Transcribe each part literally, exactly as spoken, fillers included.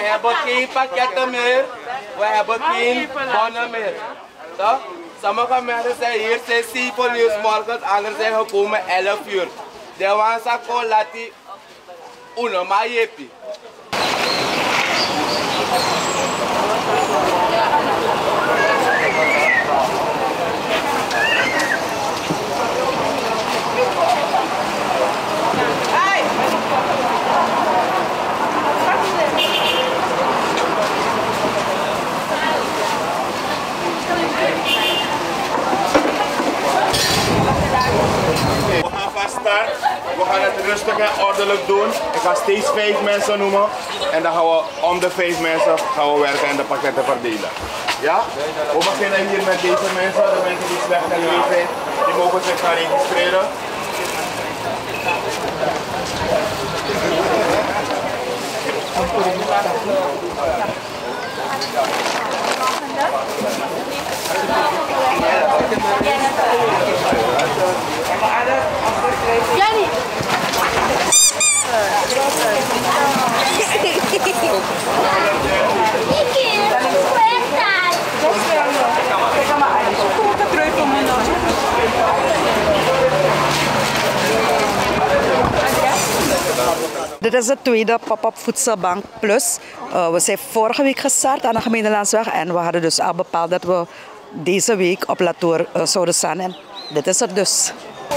hebben geen pakketten meer. We hebben geen bonnen meer. Toch? Sommige mensen zijn hier zijn zeven uur 's morgens, anderen zijn gekomen elf uur. De wansa kon laten uno maar jepi. We gaan van start. We gaan het rustig en ordelijk doen. Ik ga steeds vijf mensen noemen. En dan gaan we om de vijf mensen gaan we werken en de pakketten verdelen. Ja? We beginnen hier met deze mensen. De mensen die slecht en leeg zijn, die mogen zich gaan registreren. Jenny! Dit is de tweede pop-up voedselbank plus. Uh, we zijn vorige week gestart aan de gemeentelandsweg en we hadden dus al bepaald dat we deze week op Latour uh, zouden staan. En dit is het dus.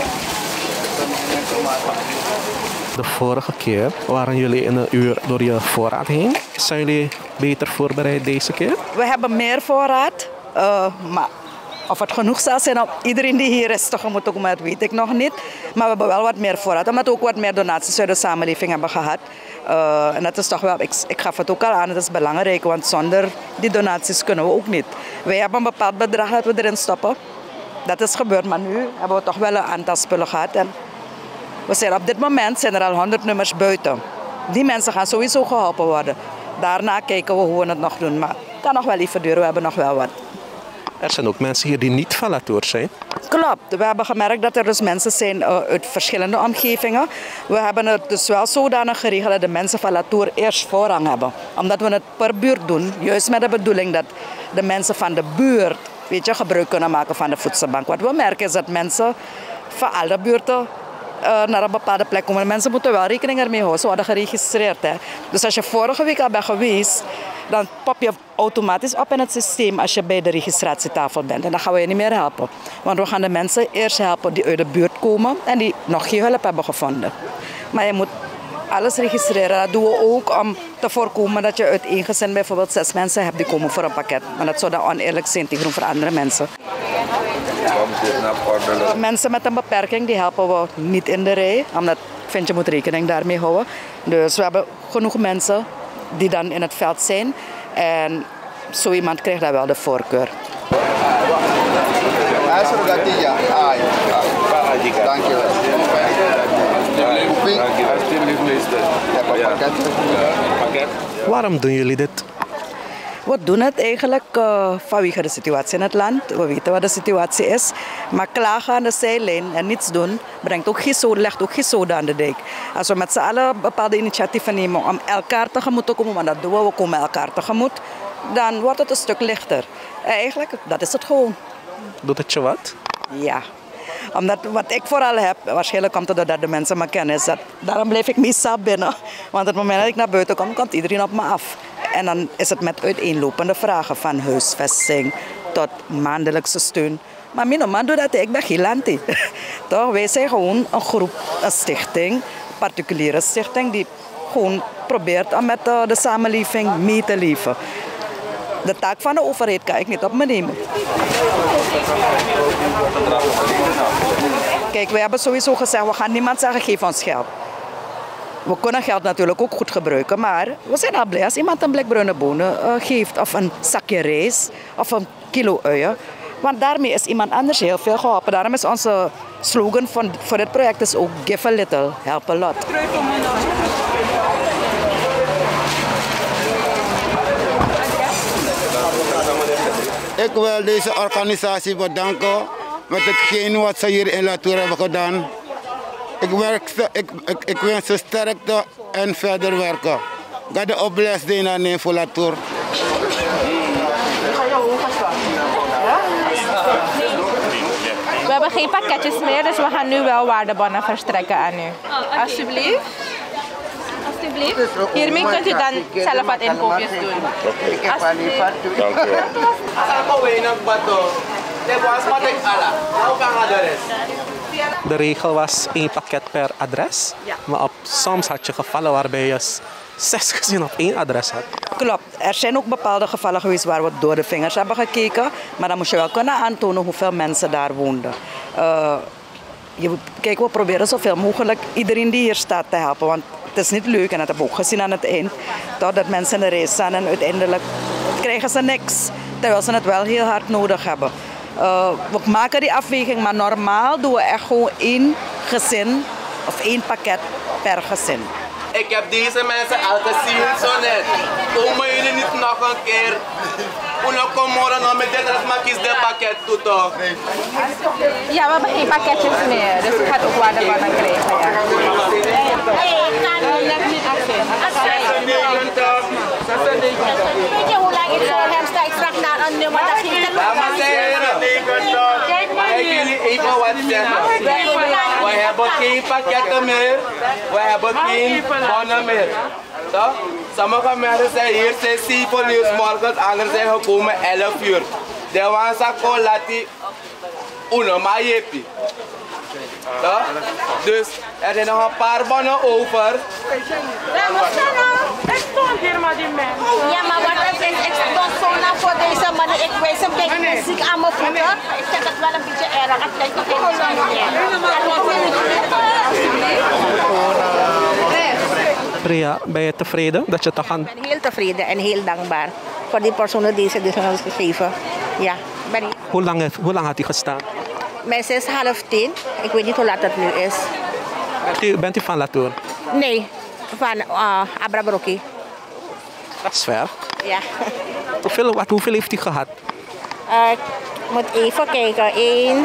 De vorige keer waren jullie in een uur door je voorraad heen. Zijn jullie beter voorbereid deze keer? We hebben meer voorraad, uh, maar of het genoeg zal zijn op iedereen die hier is tegemoet te komen, dat weet ik nog niet. Maar we hebben wel wat meer voorraad, omdat we ook wat meer donaties uit de samenleving hebben gehad. Uh, en dat is toch wel, ik, ik gaf het ook al aan, het is belangrijk, want zonder die donaties kunnen we ook niet. Wij hebben een bepaald bedrag dat we erin stoppen. Dat is gebeurd, maar nu hebben we toch wel een aantal spullen gehad. En we zijn op dit moment zijn er al honderd nummers buiten. Die mensen gaan sowieso geholpen worden. Daarna kijken we hoe we het nog doen, maar het kan nog wel even duren, we hebben nog wel wat. Er zijn ook mensen hier die niet van Latour zijn. Klopt. We hebben gemerkt dat er dus mensen zijn uh, uit verschillende omgevingen. We hebben het dus wel zodanig geregeld dat de mensen van Latour eerst voorrang hebben. Omdat we het per buurt doen, juist met de bedoeling dat de mensen van de buurt, weet je, gebruik kunnen maken van de voedselbank. Wat we merken is dat mensen van alle buurten uh, naar een bepaalde plek komen. Mensen moeten wel rekening ermee houden, ze worden geregistreerd. Hè. Dus als je vorige week al bent geweest, dan pop je automatisch op in het systeem als je bij de registratietafel bent. En dan gaan we je niet meer helpen. Want we gaan de mensen eerst helpen die uit de buurt komen en die nog geen hulp hebben gevonden. Maar je moet alles registreren. Dat doen we ook om te voorkomen dat je uit één gezin bijvoorbeeld zes mensen hebt die komen voor een pakket. Maar dat zou dan oneerlijk zijn tegenover andere mensen. Mensen met een beperking die helpen we niet in de rij. Omdat ik vind je moet rekening daarmee houden. Dus we hebben genoeg mensen die dan in het veld zijn. En zo iemand krijgt dan wel de voorkeur. Dank je wel. Waarom doen jullie dit? We doen het eigenlijk uh, vanwege de situatie in het land. We weten wat de situatie is. Maar klagen aan de zijlijn en niets doen brengt ook geen zoden, legt ook geen zoden aan de dijk. Als we met z'n allen bepaalde initiatieven nemen om elkaar tegemoet te komen, want dat doen we, we komen elkaar tegemoet, dan wordt het een stuk lichter. En eigenlijk, dat is het gewoon. Doet het je wat? Ja. Omdat wat ik vooral heb, waarschijnlijk komt het doordat de mensen me kennen, is dat daarom blijf ik meestal binnen. Want op het moment dat ik naar buiten kom, komt iedereen op me af. En dan is het met uiteenlopende vragen van huisvesting tot maandelijkse steun. Maar mijn man doet dat, ik ben geen lantie. Toch, wij zijn gewoon een groep, een stichting, een particuliere stichting die gewoon probeert om met de, de samenleving mee te leven. De taak van de overheid kan ik niet op me nemen. Kijk, we hebben sowieso gezegd, we gaan niemand zeggen, geef ons geld. We kunnen geld natuurlijk ook goed gebruiken, maar we zijn al blij als iemand een blik bruine bonen uh, geeft, of een zakje rijst, of een kilo uien. Want daarmee is iemand anders heel veel geholpen. Daarom is onze slogan van, voor dit project is ook give a little, help a lot. Ik wil deze organisatie bedanken met hetgeen wat ze hier in Latour hebben gedaan. Ik, werk, ik, ik, ik wens ze sterkte en verder werken. Ga de oples de na ne voor la tour. We hebben geen pakketjes meer, dus we gaan nu wel waardebonnen verstrekken aan u. Alsjeblieft. Alsjeblieft. Hiermee kunt u dan zelf wat inkoopjes doen. Alsjeblieft. Dank u wel. De regel was één pakket per adres. Ja. Maar op, soms had je gevallen waarbij je s- zes gezinnen op één adres had. Klopt. Er zijn ook bepaalde gevallen geweest waar we door de vingers hebben gekeken. Maar dan moest je wel kunnen aantonen hoeveel mensen daar woonden. Uh, je, kijk, we proberen zoveel mogelijk iedereen die hier staat te helpen. Want het is niet leuk, en dat hebben we ook gezien aan het eind. Toch, dat mensen in de rij staan en uiteindelijk krijgen ze niks. Terwijl ze het wel heel hard nodig hebben. Uh, we maken die afweging, maar normaal doen we echt gewoon één gezin of één pakket per gezin. Ik heb deze mensen al gezien zo net. Komen jullie niet nog een keer? Uno komora no met dit maar kies de pakket toe toch? Ja, we hebben geen pakketjes meer, dus u gaat ook waardebonnen krijgen. Ja. Net niet afzien. Weet je hoe lang ik voor hem sta? Ik vraag naar een nummer, dat ging het Dames en heren, mag ik jullie even wat zeggen? We hebben geen pakketten meer, we hebben geen bonnen meer. Toch? Sommige mensen zijn hier zijn zeven uur 's morgens, anderen zijn gekomen elf uur. De wansa kon laten uno maar jeppie. Toch? Dus er zijn nog een paar bonnen over. Ik stond hier maar die man. Ja, maar wat is het? Ik stond zo naar voor deze man. Ik wees een beetje muziek aan mijn voeten. Ik vind het wel een beetje erg. Het lijkt nog geen zon meer. Priya, ben je tevreden dat je toch aan... Ik ben heel tevreden en heel dankbaar voor die personen die ze dus hebben gegeven. Ja, ben ik. Hoe lang, heeft- hoe lang had hij gestaan? Mensen is half tien. Ik weet niet hoe laat het nu is. Bent u, bent u van Latour? Nee, van uh, Abrabroki. Dat is ver. Ja. Hoeveel, wat, hoeveel heeft hij gehad? Uh, ik moet even kijken. één,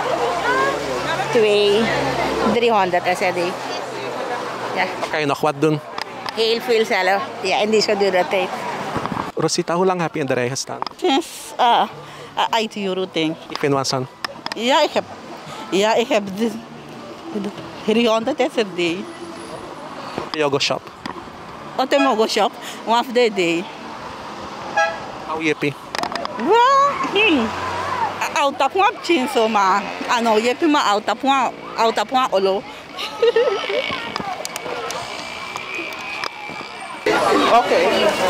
twee, driehonderd S R D. Ja, Dan kan je nog wat doen. heel veel zelf. Ja, in deze dure tijd. Rosita, hoe lang heb je in de rij gestaan? Sinds uh, I T euro ding. Ik vind wat aan. Ja, ik heb, ja, ik heb de, de driehonderd S R D. Yoga shop. Wat een mogo shop, one of the day. Hou je Wel, hmm. Auta point chin so ma. Ano, je hebt maar auta point, auta point olo. Oké.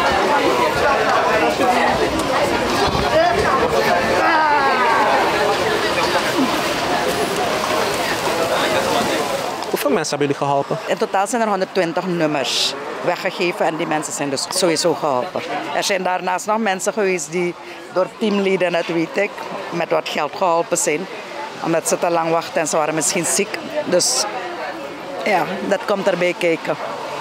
Hoeveel mensen hebben jullie geholpen? In totaal zijn er honderdtwintig nummers weggegeven en die mensen zijn dus sowieso geholpen. Er zijn daarnaast nog mensen geweest die door teamleden, dat weet ik, met wat geld geholpen zijn. Omdat ze te lang wachten en ze waren misschien ziek. Dus ja, dat komt erbij kijken.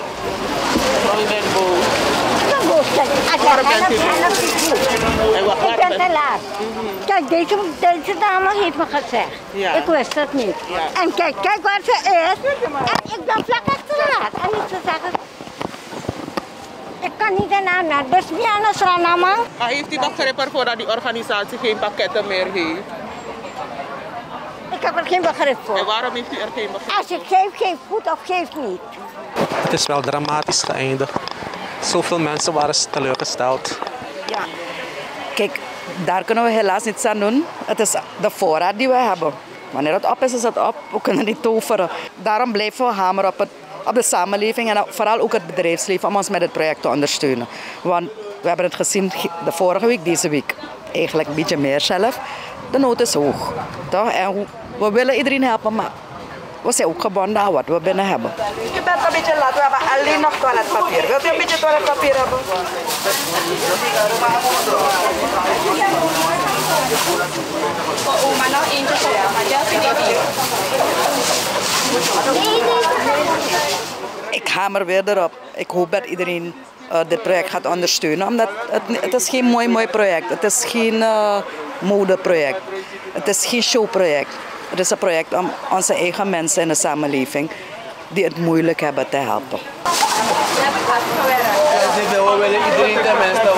Ik ben te laat. Kijk, deze, deze dame heeft me gezegd. Ja. Ik wist het niet. Ja. En kijk, kijk waar ze is. En ik ben vlak achterlaat. En ik zou zeggen, ik kan niet ernaar naar. Dus wie anders eraan, man? Maar heeft u begrip ervoor dat die organisatie geen pakketten meer heeft? Ik heb er geen begrip En voor. waarom heeft u er geen begrip? Als je geeft, geef goed of geef niet. Het is wel dramatisch geëindigd. Zoveel mensen waren teleurgesteld. Ja. Kijk, daar kunnen we helaas niets aan doen. Het is de voorraad die we hebben. Wanneer het op is, is het op. We kunnen niet toveren. Daarom blijven we hameren op, het, op de samenleving en vooral ook het bedrijfsleven om ons met het project te ondersteunen. Want we hebben het gezien de vorige week, deze week eigenlijk een beetje meer zelf. De nood is hoog. Toch? En we willen iedereen helpen, maar we zijn ook gebonden aan wat we binnen hebben. Je bent een beetje laat, we hebben alleen nog toiletpapier. Wilt u een beetje toiletpapier hebben? Voor oma nog eentje voor maar Delphine heeft hier. Ik hamer weer erop. Ik hoop dat iedereen uh, dit project gaat ondersteunen. Omdat het, het is geen mooi, mooi project. Het is geen uh, modeproject. Het is geen showproject. Het is een project om onze eigen mensen in de samenleving die het moeilijk hebben te helpen. Dus we willen iedereen tenminste